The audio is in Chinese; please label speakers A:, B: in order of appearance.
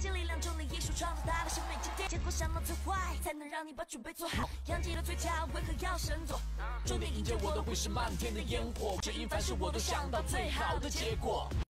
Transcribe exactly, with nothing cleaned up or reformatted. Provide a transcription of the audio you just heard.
A: 尽力量中的艺术创造大的生命经典。结果想到最坏，才能让你把准备做好。扬起了嘴角，为何要振作？注定迎接我的会是漫天的烟火，只因凡事我都想到最好的结果。